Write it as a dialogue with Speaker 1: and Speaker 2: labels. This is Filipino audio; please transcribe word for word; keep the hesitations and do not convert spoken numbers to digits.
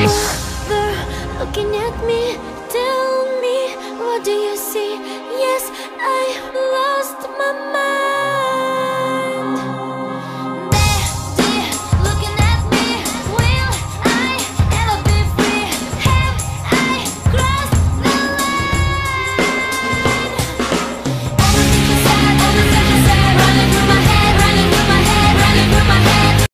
Speaker 1: Father, looking at me, tell me, what do you see? Yes, I